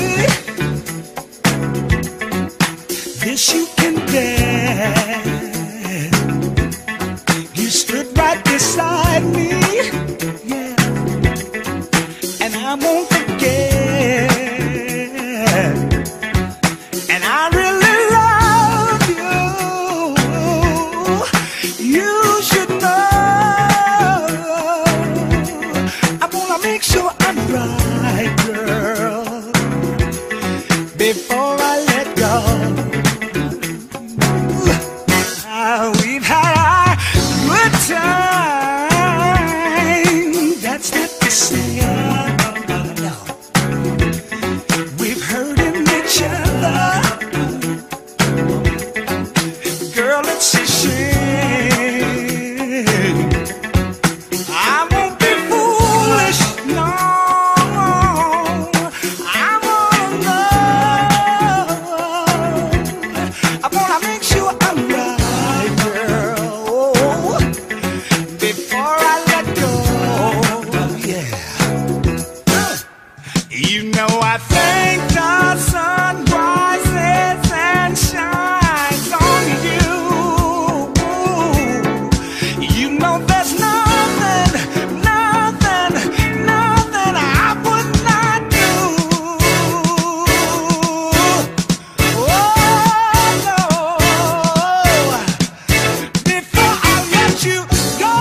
This you can bear. You stood right beside me, yeah, and I won't forget. And I really love you. You should know. I wanna make sure I'm right, girl, before I let go. We've had our good time. That's not to say no. We've hurting each other. Girl, it's a shame. I won't be foolish, no. I wanna know. I wanna make sure I'm right, girl, before I let go. Yeah. You know I thank the sun rises and shines on you. You know there's nothing I would not do. Oh no, before I let you go.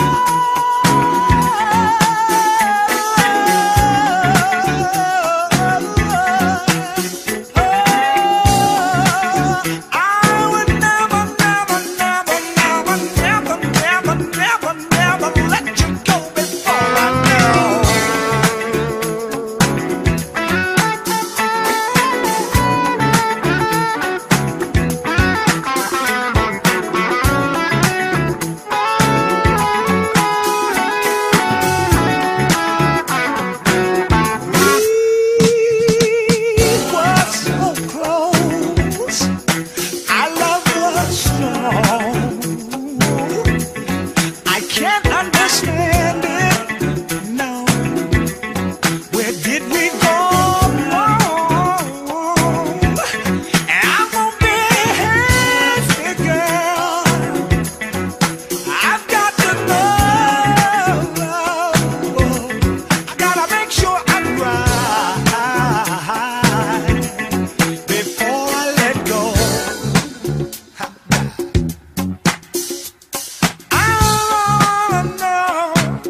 I would never, never, never, never, never, never, never, never let you go before I know. We were so close. Our love was strong. I can't understand it. No. Where did we go wrong? And I won't be hasty, girl. I've got to know. I gotta make sure I'm right before I let go. I wanna know.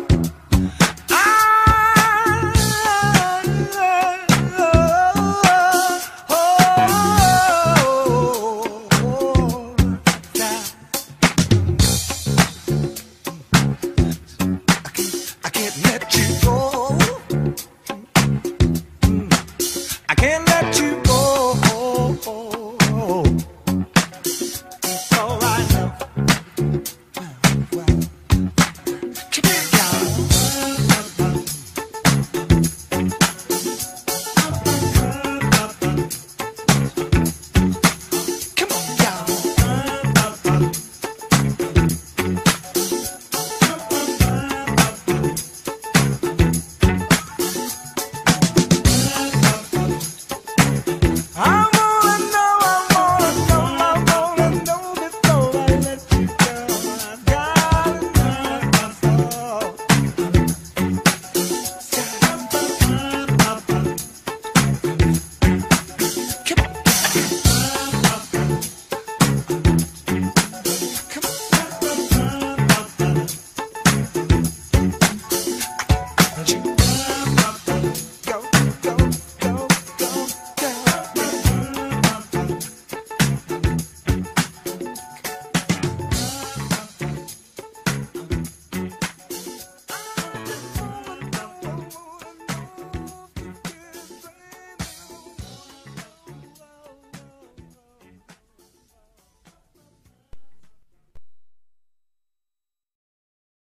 I can't let you go. I can't let you